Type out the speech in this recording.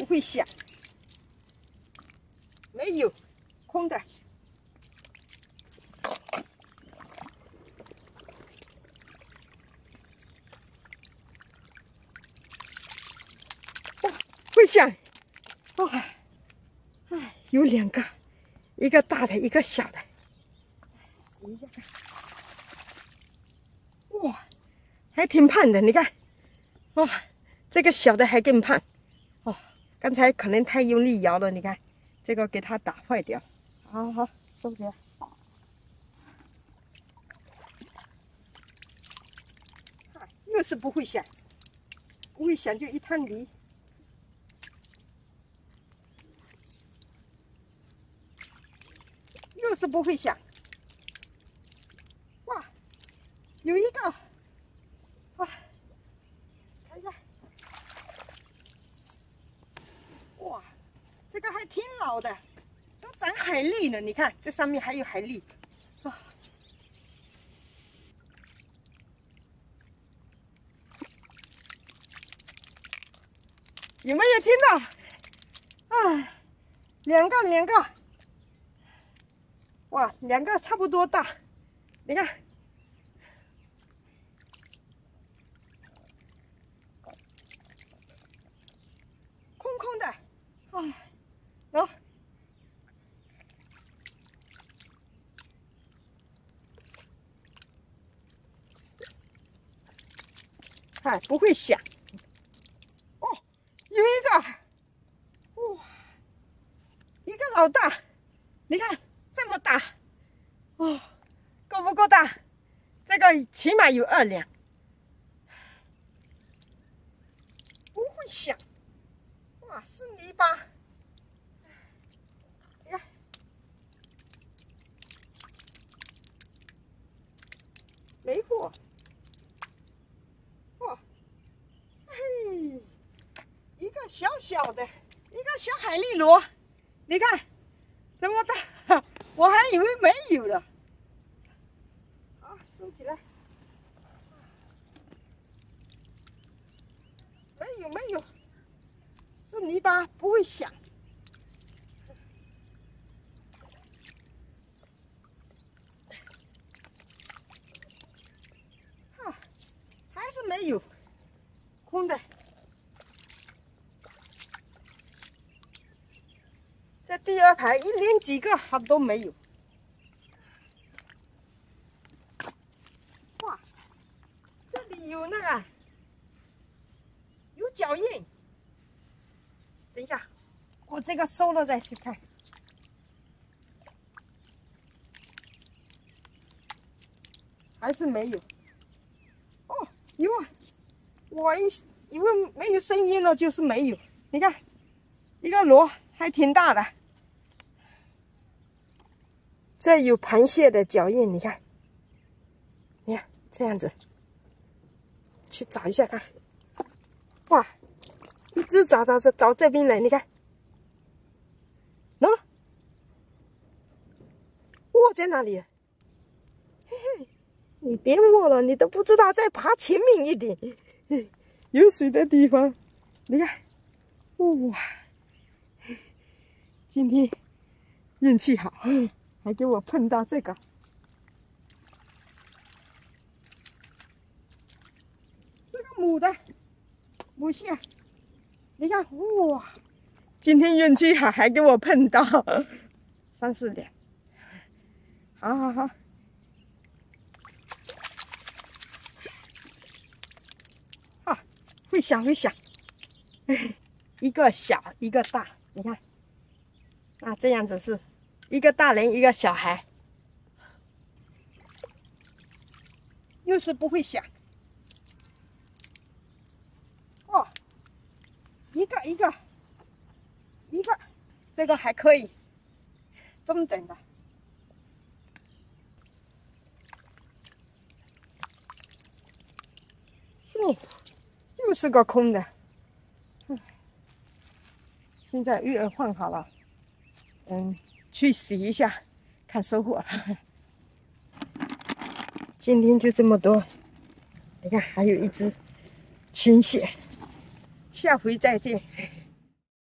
不会响，没有，空的。哇，会响！哇，哎，有2个，一个大的，一个小的。试一下看。哇，还挺胖的，你看。哇，这个小的还更胖。哦，刚才可能太用力摇了，你看，这个给它打坏掉了。好好收起来。又是不会响，不会响就一滩泥。又是不会响。哇，有一个，哇，看一下，哇，这个还挺老的，都长海蛎了。你看，这上面还有海蛎。啊，有没有听到？哎，两个，哇，2个差不多大，你看。空空的，哎，喏，哎，不会响。哦，有一个，哇，一个老大，你看这么大，哦，够不够大？这个起码有2两，不会响。哇，是泥巴。呀，没货。哇，嘿，一个小小的，一个小海蛎螺，你看这么大，我还以为没有了。好，收起来。没有，是泥巴，不会响。啊，还是没有，空的。这第2排连几个还都没有。哇，这里有那个有脚印。等一下，我这个收了再去看。还是没有。哦，有啊，我以为没有声音了，就是没有。你看，一个螺还挺大的。这有螃蟹的脚印，你看，你看这样子，去找一下看。哇，一直找这边来，你看，喏，握在哪里？嘿嘿，你别握了，你都不知道，再爬前面一点，有水的地方，你看，哇，今天运气好，还给我碰到这个。这个母的母蟹，你看，哇，今天运气好，还给我碰到3、4两。好，啊，会响，一个小一个大，你看，那这样子是一个大人一个小孩，又是不会响。哦，一个，这个还可以，中等的。又是个空的。现在鱼饵换好了，去洗一下，看收获。今天就这么多，你看还有一只青蟹，下回再见。